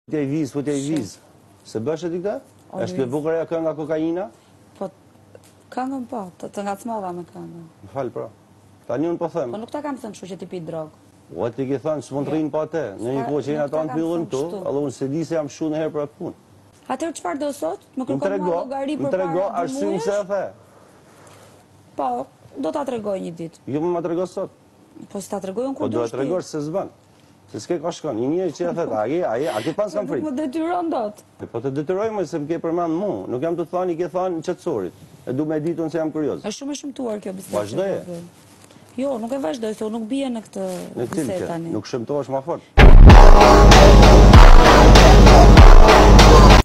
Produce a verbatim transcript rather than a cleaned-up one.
Futja i viz, futja i viz. Se bësh e ti këta? Është e bukur ajo kënga kokaina? Po, këngën po, të, të ngacmova me këngën. Më falë pra. Tani unë po them. Po nuk ta kam thënë kështu që ti pi drogë. O, ti ke thënë, s'mund të rrinë pa te. Në një kohë që jena ta në pyllën këtu, edhe unë se di se jam shu në herë për atë punë. Atër çfarë do sot? Më kërkon mua llogari për para. Më trego, arsye se e the. Po, do ta tregoj një ditë. Jo më ma trego sot. Po s'ta tregoj unë kur do të tregosh se s'bën. Se s'ke ka shkon. Një njeri që e thet, a je, a je, a ke pas kam frikë. Nuk më detyron dot. Po të detyroj më se më ke përmend mua. Nuk jam të thani ke thënë qetësorit. E du me ditë unë se jam kurioz. Është shumë e shëmtuar kjo bisedë. Vazhdoje. Jo, nuk e vazhdoj, se unë nuk bie në këtë bisedë tani. Nuk shëmtohesh më fort.